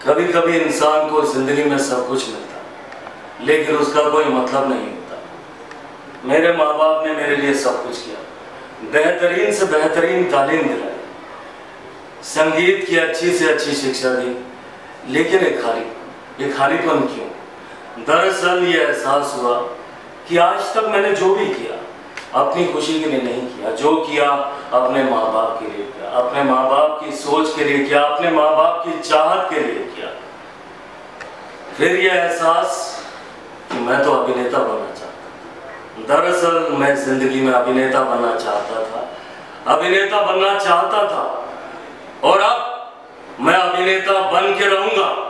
कभी कभी इंसान को जिंदगी में सब कुछ मिलता है, लेकिन उसका कोई मतलब नहीं होता। मेरे माँ बाप ने मेरे लिए सब कुछ किया, बेहतरीन से बेहतरीन तालीम दिलाई, संगीत की अच्छी से अच्छी शिक्षा दी, लेकिन ये खालीपन क्यों? दरअसल ये एहसास हुआ कि आज तक मैंने जो भी किया अपनी खुशी के लिए नहीं किया, जो किया अपने माँ बाप के लिए किया, अपने माँ बाप की सोच के लिए किया, अपने माँ बाप की चाहत के लिए किया। फिर यह एहसास कि मैं तो अभिनेता बनना चाहता। दरअसल मैं जिंदगी में अभिनेता बनना चाहता था, अभिनेता बनना चाहता था, और अब मैं अभिनेता बन के रहूंगा।